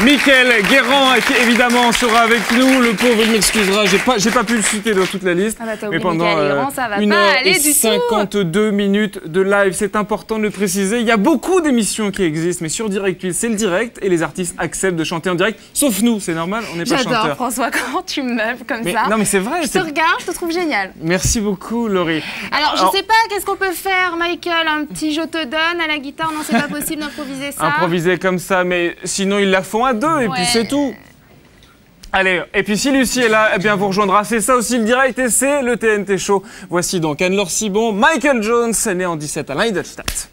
Mickaël Guérand, qui évidemment sera avec nous. Le pauvre, il m'excusera, j'ai pas pu le citer dans toute la liste. Ah bah mais pendant ça va 1 pas heure aller et du 52 minutes de live, c'est important de le préciser. Il y a beaucoup d'émissions qui existent, mais sur Direct 8, c'est le direct et les artistes acceptent de chanter en direct. Sauf nous, c'est normal, on n'est pas chanteurs. J'adore François, quand tu me meubles comme ça. Non mais c'est vrai. Je te regarde, je te trouve génial. Merci beaucoup Laurie. Alors je sais pas, qu'est-ce qu'on peut faire Michael? Un petit je te donne à la guitare? Non, c'est pas possible d'improviser ça. Improviser comme ça, mais sinon ils la font à deux et puis c'est tout. Allez, et puis si Lucie est là, eh bien vous rejoindra. C'est ça aussi le direct et c'est le TNT Show. Voici donc Anne-Laure Cibon, Michael Jones, né en 17 à Leidenstadt.